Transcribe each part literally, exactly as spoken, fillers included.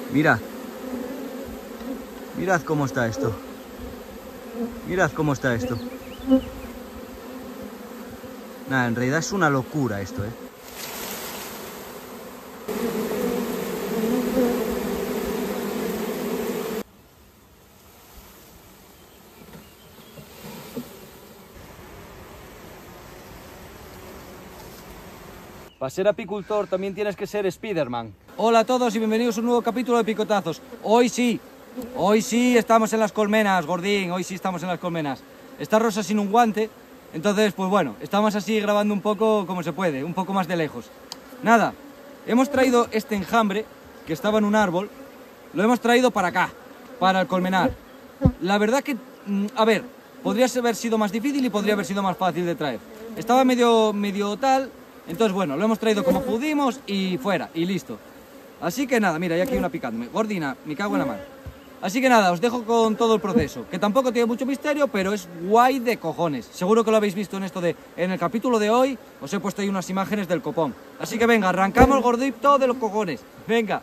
Mirad. Mirad cómo está esto. Mirad cómo está esto. Nada, en realidad es una locura esto, ¿eh? Para ser apicultor también tienes que ser Spiderman. Hola a todos y bienvenidos a un nuevo capítulo de Picotazos. Hoy sí, hoy sí estamos en las colmenas, Gordín, hoy sí estamos en las colmenas. Está Rosa sin un guante, entonces pues bueno, estamos así grabando un poco como se puede, un poco más de lejos. Nada, hemos traído este enjambre que estaba en un árbol, lo hemos traído para acá, para el colmenar. La verdad que, a ver, podría haber sido más difícil y podría haber sido más fácil de traer. Estaba medio, medio tal... Entonces, bueno, lo hemos traído como pudimos y fuera, y listo. Así que nada, mira, hay aquí una picándome. Gordina, me cago en la mano. Así que nada, os dejo con todo el proceso, que tampoco tiene mucho misterio, pero es guay de cojones. Seguro que lo habéis visto en esto de... En el capítulo de hoy os he puesto ahí unas imágenes del copón. Así que venga, arrancamos el gordito de los cojones. Venga.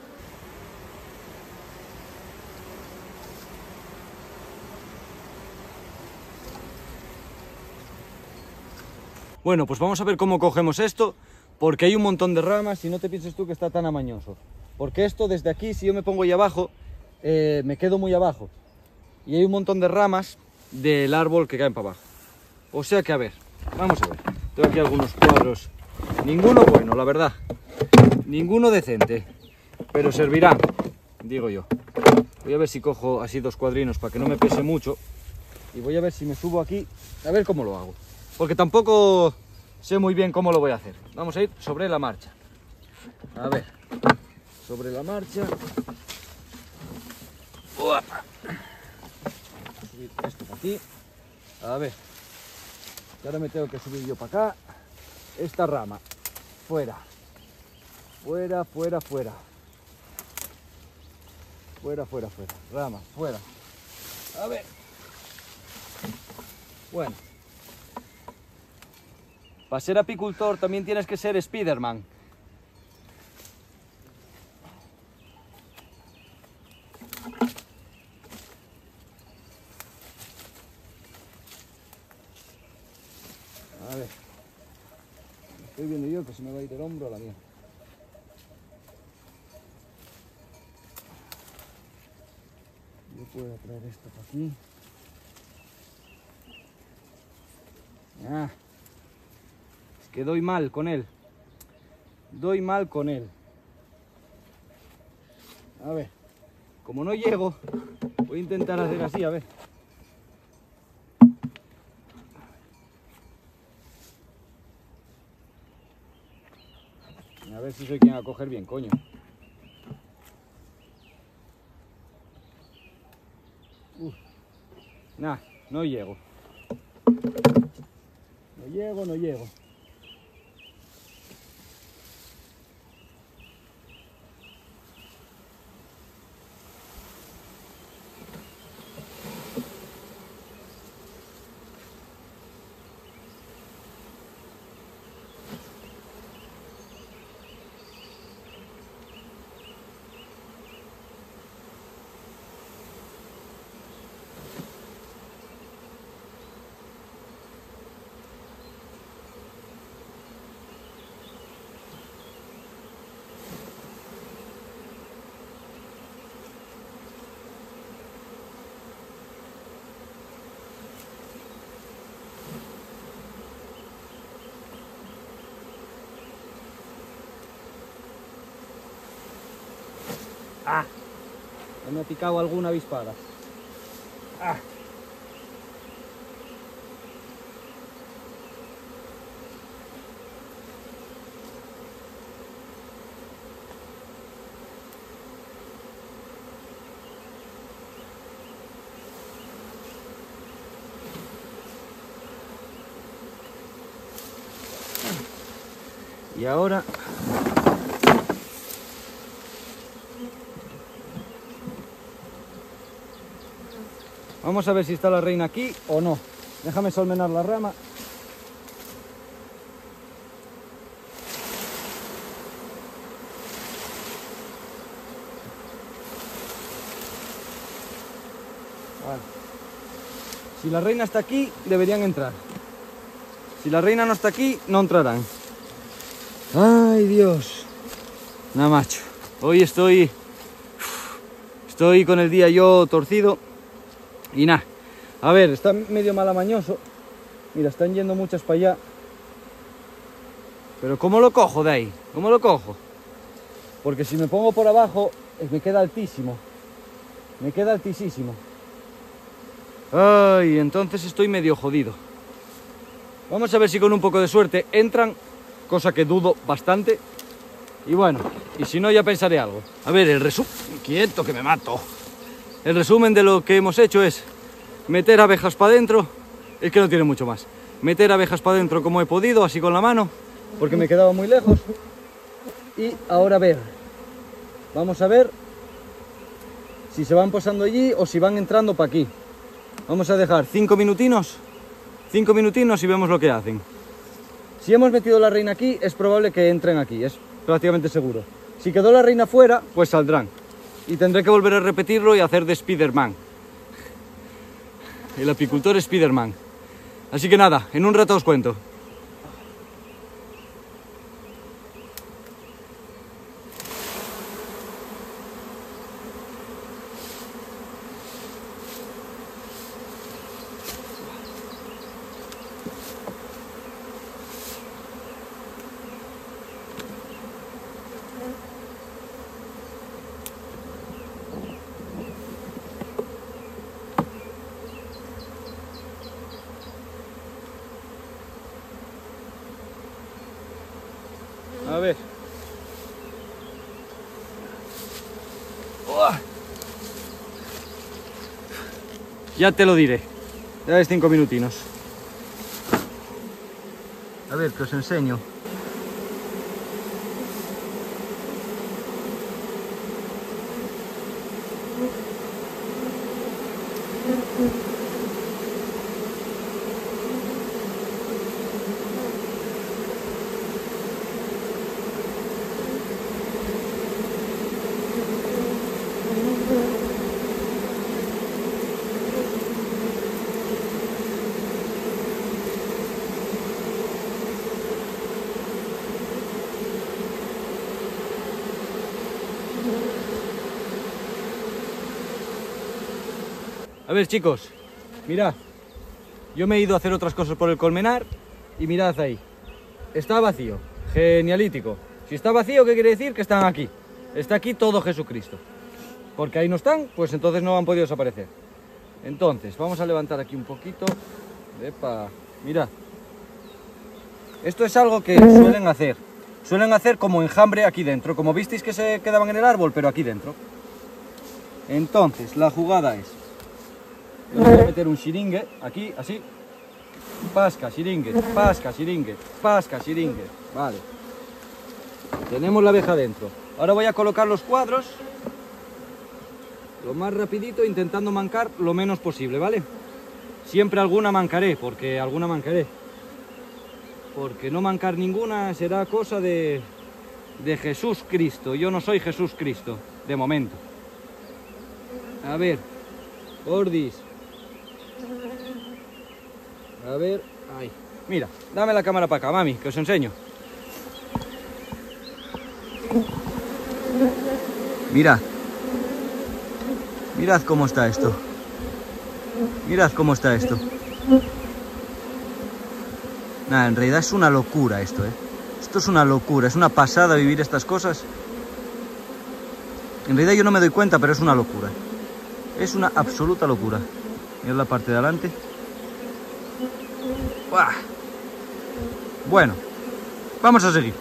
Bueno, pues vamos a ver cómo cogemos esto, porque hay un montón de ramas y no te pienses tú que está tan amañoso. Porque esto desde aquí, si yo me pongo ahí abajo, eh, me quedo muy abajo. Y hay un montón de ramas del árbol que caen para abajo. O sea que, a ver, vamos a ver. Tengo aquí algunos cuadros. Ninguno bueno, la verdad. Ninguno decente. Pero servirán, digo yo. Voy a ver si cojo así dos cuadrinos para que no me pese mucho. Y voy a ver si me subo aquí, a ver cómo lo hago. Porque tampoco sé muy bien cómo lo voy a hacer. Vamos a ir sobre la marcha. A ver, sobre la marcha. Uah. Subir esto para aquí. A ver, ahora me tengo que subir yo para acá. Esta rama, fuera. Fuera, fuera, fuera. Fuera, fuera, fuera. Rama, fuera. A ver. Bueno. Para ser apicultor también tienes que ser Spiderman. A ver. Estoy viendo yo que se me va a ir el hombro a la mía. Yo puedo traer esto para aquí. Ah. Que doy mal con él. Doy mal con él. A ver. Como no llego, voy a intentar hacer así, a ver. A ver si soy quien va a coger bien, coño. Uf. Nah, no llego. No llego, no llego. Ah, ya me ha picado alguna avispada. Ah. Y ahora vamos a ver si está la reina aquí o no. Déjame solmenar la rama. Vale. Si la reina está aquí, deberían entrar. Si la reina no está aquí, no entrarán. Ay, Dios. Nada, macho. Hoy estoy... Estoy con el día yo torcido. Y nada. A ver, está medio malamañoso. Mira, están yendo muchas para allá. Pero ¿cómo lo cojo de ahí? ¿Cómo lo cojo? Porque si me pongo por abajo, me queda altísimo. Me queda altísimo. Ay, entonces estoy medio jodido. Vamos a ver si con un poco de suerte entran, cosa que dudo bastante. Y bueno, y si no ya pensaré algo. A ver, el resumen... Quieto que me mato. El resumen de lo que hemos hecho es meter abejas para adentro. Es que no tiene mucho más. Meter abejas para adentro como he podido, así con la mano, porque me quedaba muy lejos. Y ahora a ver. Vamos a ver si se van posando allí o si van entrando para aquí. Vamos a dejar cinco minutinos. Cinco minutinos y vemos lo que hacen. Si hemos metido la reina aquí, es probable que entren aquí, es prácticamente seguro. Si quedó la reina fuera, pues saldrán. Y tendré que volver a repetirlo y hacer de Spider-Man. El apicultor Spider-Man. Así que nada, en un rato os cuento. A ver. ¡Uah! Ya te lo diré. Ya ves cinco minutinos. A ver, que os enseño. A ver, chicos, mirad, yo me he ido a hacer otras cosas por el colmenar y mirad ahí, está vacío, genialítico. Si está vacío, ¿qué quiere decir? Que están aquí, está aquí todo Jesucristo, porque ahí no están, pues entonces no han podido desaparecer. Entonces, vamos a levantar aquí un poquito, epa, mirad, esto es algo que suelen hacer, suelen hacer como enjambre aquí dentro, como visteis que se quedaban en el árbol, pero aquí dentro. Entonces, la jugada es... Voy a meter un xiringue aquí, así. Pasca, xiringue, pasca, xiringue, pasca, xiringue. Vale. Tenemos la abeja dentro. Ahora voy a colocar los cuadros lo más rapidito, intentando mancar lo menos posible, ¿vale? Siempre alguna mancaré, porque alguna mancaré. Porque no mancar ninguna será cosa de, de Jesús Cristo. Yo no soy Jesús Cristo, de momento. A ver, Gordis. A ver, ahí. Mira, dame la cámara para acá, mami, que os enseño. Mirad. Mirad cómo está esto. Mirad cómo está esto. Nada, en realidad es una locura esto, ¿eh? Esto es una locura, es una pasada vivir estas cosas. En realidad yo no me doy cuenta, pero es una locura. Es una absoluta locura. Mirad la parte de adelante. ¡Buah! Bueno, vamos a seguir.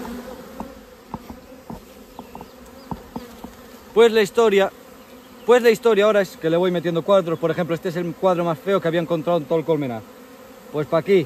Pues la historia, pues la historia ahora es que le voy metiendo cuadros. Por ejemplo, este es el cuadro más feo que había encontrado en todo el colmenar. Pues para aquí.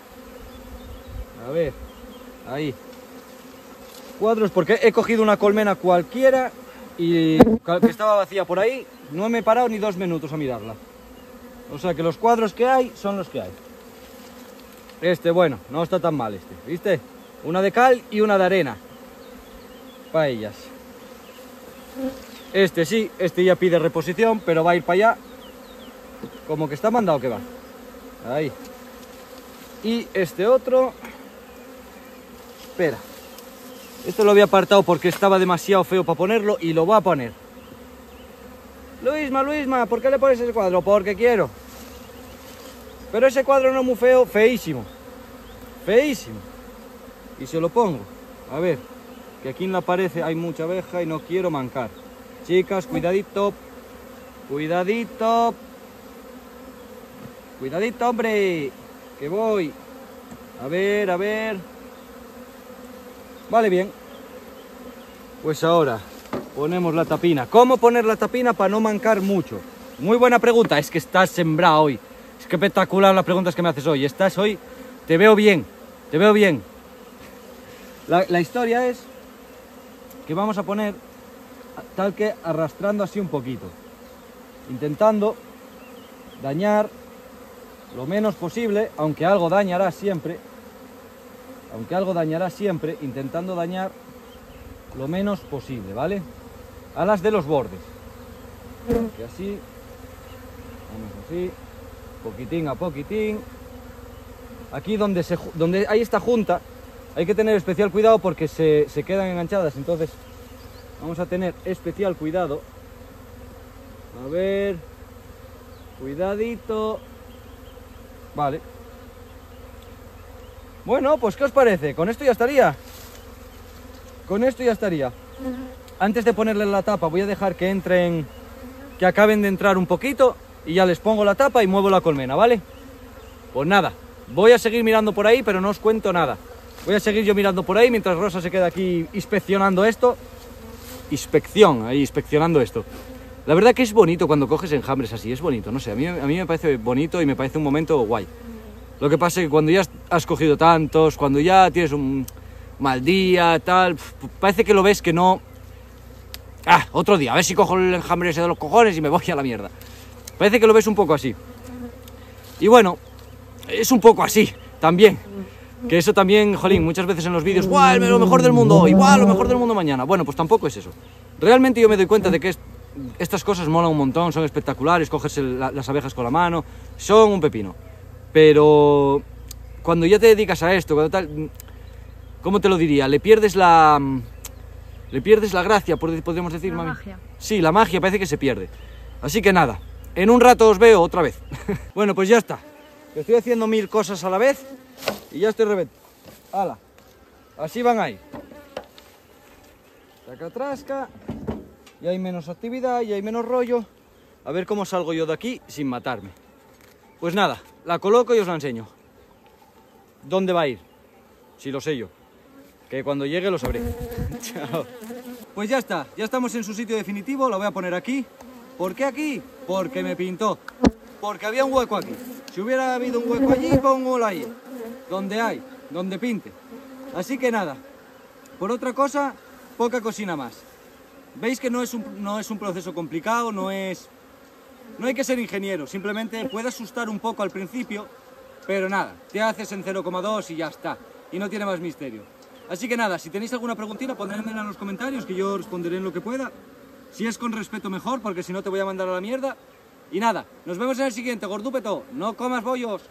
A ver, ahí. Cuadros porque he cogido una colmena cualquiera y que estaba vacía por ahí. No me he parado ni dos minutos a mirarla. O sea que los cuadros que hay son los que hay. Este, bueno, no está tan mal este, ¿viste? Una de cal y una de arena. Para ellas. Este sí, este ya pide reposición, pero va a ir para allá. como que está mandado que va. Ahí. Y este otro... Espera. Esto lo había apartado porque estaba demasiado feo para ponerlo y lo voy a poner. Luisma, Luisma, ¿por qué le pones ese cuadro? Porque quiero. Pero ese cuadro no es muy feo, feísimo. Feísimo. Y se lo pongo. A ver, que aquí en la pared hay mucha abeja y no quiero mancar. Chicas, cuidadito. Cuidadito. Cuidadito, hombre. Que voy. A ver, a ver. Vale, bien. Pues ahora ponemos la tapina. ¿Cómo poner la tapina para no mancar mucho? Muy buena pregunta. Es que estás sembrado hoy. Es que espectacular las preguntas que me haces hoy. Estás hoy... Te veo bien. Te veo bien. La, la historia es que vamos a poner tal que arrastrando así un poquito. Intentando dañar lo menos posible, aunque algo dañará siempre. Aunque algo dañará siempre, intentando dañar lo menos posible, ¿vale? A las de los bordes. Que así, vamos así, poquitín a poquitín. Aquí donde, se, donde hay esta junta, hay que tener especial cuidado porque se, se quedan enganchadas, entonces vamos a tener especial cuidado. A ver, cuidadito. Vale. Bueno, pues ¿qué os parece? Con esto ya estaría. Con esto ya estaría. Antes de ponerle la tapa voy a dejar que entren, que acaben de entrar un poquito y ya les pongo la tapa y muevo la colmena, ¿vale? Pues nada, voy a seguir mirando por ahí, pero no os cuento nada. Voy a seguir yo mirando por ahí mientras Rosa se queda aquí inspeccionando esto. Inspección, ahí inspeccionando esto. La verdad que es bonito cuando coges enjambres así, es bonito, no sé, a mí, a mí me parece bonito y me parece un momento guay. Lo que pasa es que cuando ya has cogido tantos, cuando ya tienes un mal día, tal, parece que lo ves que no... Ah, otro día, a ver si cojo el enjambre ese de los cojones y me voy a la mierda. Parece que lo ves un poco así. Y bueno, es un poco así, también. Que eso también, jolín, muchas veces en los vídeos, ¡guau, lo mejor del mundo hoy! ¡Guau, lo mejor del mundo mañana! Bueno, pues tampoco es eso. Realmente yo me doy cuenta de que es, estas cosas molan un montón, son espectaculares, coges el, la, las abejas con la mano, son un pepino. Pero cuando ya te dedicas a esto, cuando tal, ¿cómo te lo diría? Le pierdes la... Le pierdes la gracia, podríamos decir, la mami. magia. Sí, la magia parece que se pierde. Así que nada, en un rato os veo otra vez. Bueno, pues ya está. Estoy haciendo mil cosas a la vez y ya estoy reventado. ¡Hala! Así van ahí. Taca, trasca. Y hay menos actividad y hay menos rollo. A ver cómo salgo yo de aquí sin matarme. Pues nada, la coloco y os la enseño. ¿Dónde va a ir? Si lo sé yo. Que cuando llegue lo sabré. Chao. Pues ya está, ya estamos en su sitio definitivo. La voy a poner aquí. ¿Por qué aquí? Porque me pintó. Porque había un hueco aquí. Si hubiera habido un hueco allí, pongo ahí. Donde hay, donde pinte. Así que nada. Por otra cosa, poca cocina más. Veis que no es un, no es un proceso complicado, no es... No hay que ser ingeniero, simplemente puede asustar un poco al principio, pero nada, te haces en cero coma dos y ya está. Y no tiene más misterio. Así que nada, si tenéis alguna preguntita, ponedmela en los comentarios, que yo responderé en lo que pueda. Si es con respeto mejor, porque si no te voy a mandar a la mierda. Y nada, nos vemos en el siguiente, gordúpeto. No comas bollos.